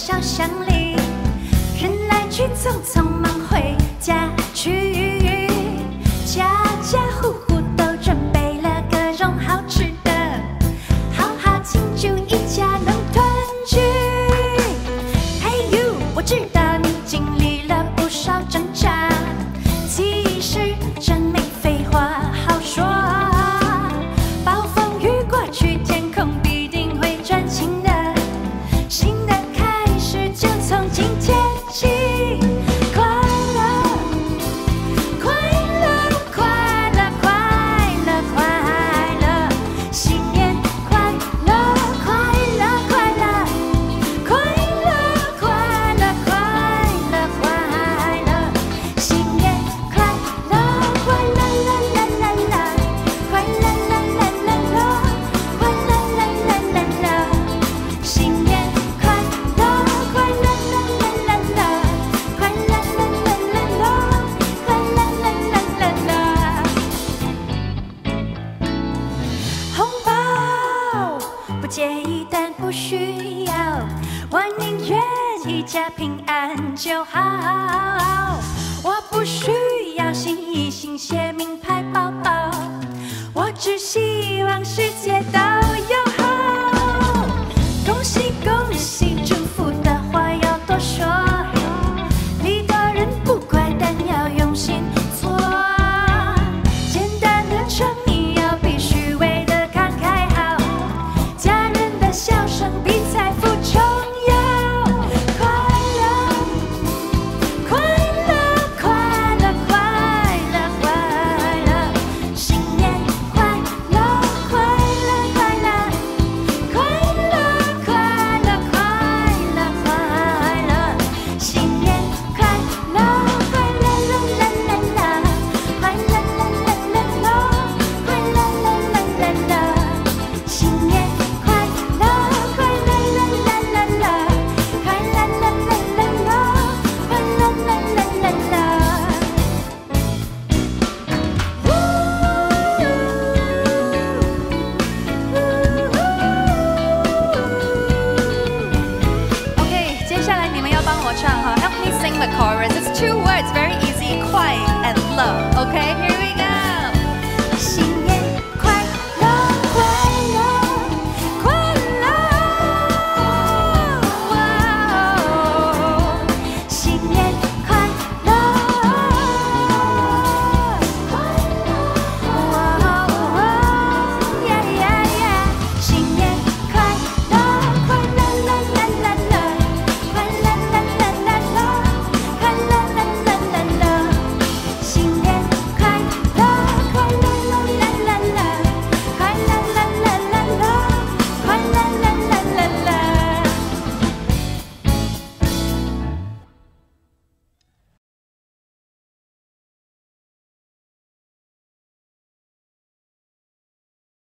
小巷里，人来去匆匆忙回家去，家家户户都准备了各种好吃的，好好庆祝一家能团聚。Hey you， 我知道你经历了不少挣扎，其实真没废话好说。暴风雨过去，天空必定会转晴的，新的开始就从今天起。快乐，快乐，快乐，快乐，快乐，新年快乐，快乐，快乐，快乐，快乐，快乐，快乐，新年快乐，快乐啦啦啦啦，快乐啦啦啦啦，快乐啦啦啦啦，新年快乐，快乐啦啦啦啦，快乐啦啦啦啦，快乐啦啦啦啦。红包不介意，但不需要，我宁愿一家平安就好。我不需要新衣新鞋名牌包包，我只希望世界都